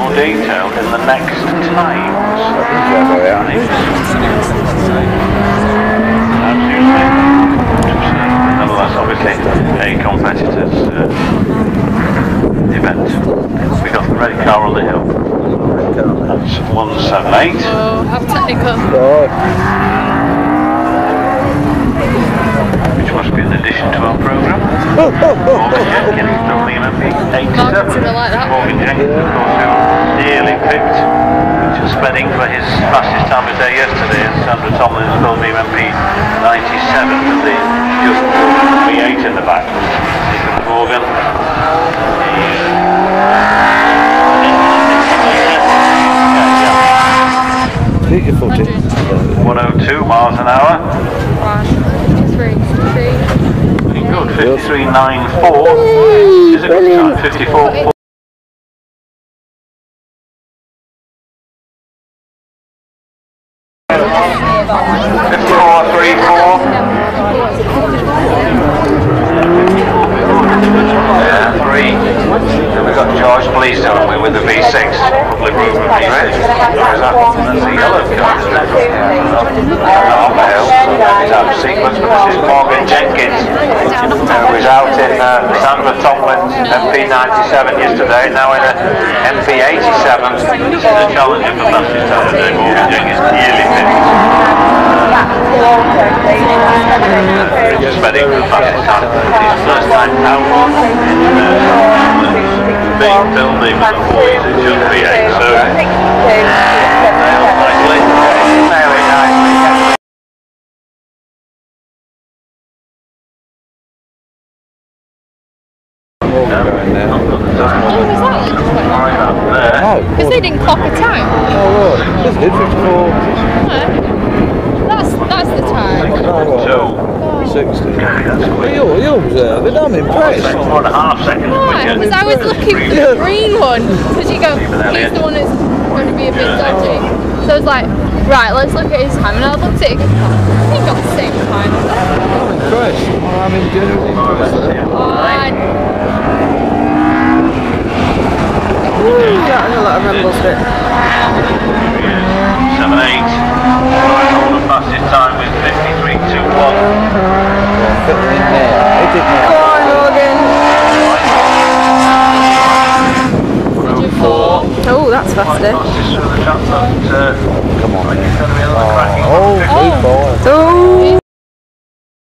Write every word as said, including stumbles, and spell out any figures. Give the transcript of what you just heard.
more detail in the next times. Nonetheless, obviously a competitor's uh, event. We got the red car on the hill. That's one seven eight. Oh, have technical. Which must be an addition to our programme. Morgan Jenkins, W M P eighty-seven. Morgan Jenkins, of course, who nearly picked Spedding for his fastest time of day yesterday, and Sandra Tomlin is W M P ninety-seven with the just V eight in the back. Stephen Morgan. one oh two miles an hour. Looking good, fifty-three ninety-four. Is it good time? fifty-four. fifty-four thirty-four. Yeah, three. Then we've got George Police, haven't we, with the V six. Public movement V six. Or is that, that's the yellow car. On the hill. He's out of sequence, but this is Morgan Jenkins, who was out in uh, Sandra Tomlin's M P ninety-seven yesterday, now in a M P eighty-seven. This is a challenger for fastest time today. Morgan Jenkins nearly finished. Spedding for the fastest time. His first time out in uh, being filmed even before he's in just V eight. So, nailed nicely. Nailed it nicely. Because they didn't clock a time. Oh, look. This did fifty-four. That's, that's the time. Oh, sixty. You'll, you'll observe it, I'm impressed. Four and a half seconds. Why? Because I was looking for the green one. Because you go, he's the one that's going to be a bit dodgy. So I was like, right, let's look at his time. And I looked at it and I think got the same time. I'm impressed. I'm genuinely impressed. Oh, Yeah, I know that I remember it. seven eight. All the fastest time with fifty-three two one. Fitting in there. It did now. Go on, Morgan. Oh, that's faster. Come on. Oh, super.